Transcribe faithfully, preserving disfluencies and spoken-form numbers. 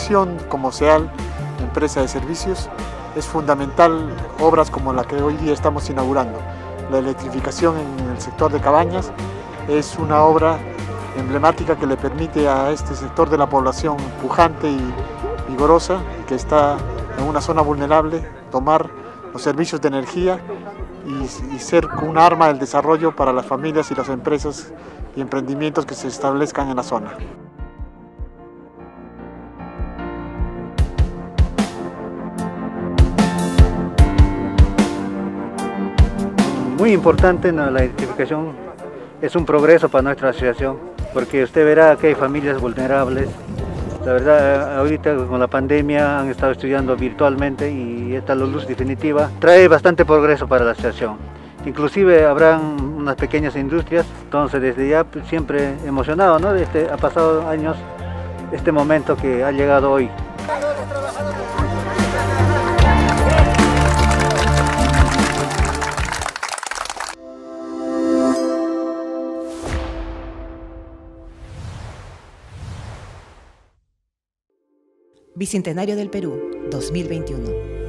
visión como SEAL, empresa de servicios, es fundamental obras como la que hoy día estamos inaugurando. La electrificación en el sector de Cabañas es una obra emblemática que le permite a este sector de la población pujante y vigorosa, que está en una zona vulnerable, tomar los servicios de energía y, y ser un arma del desarrollo para las familias y las empresas y emprendimientos que se establezcan en la zona. Muy importante, ¿no? La identificación es un progreso para nuestra asociación, porque usted verá que hay familias vulnerables. La verdad, ahorita con la pandemia han estado estudiando virtualmente y esta luz definitiva trae bastante progreso para la asociación. Inclusive habrán unas pequeñas industrias, entonces desde ya pues, siempre emocionado, ¿no? Este, ha pasado años este momento que ha llegado hoy. Bicentenario del Perú, dos mil veintiuno.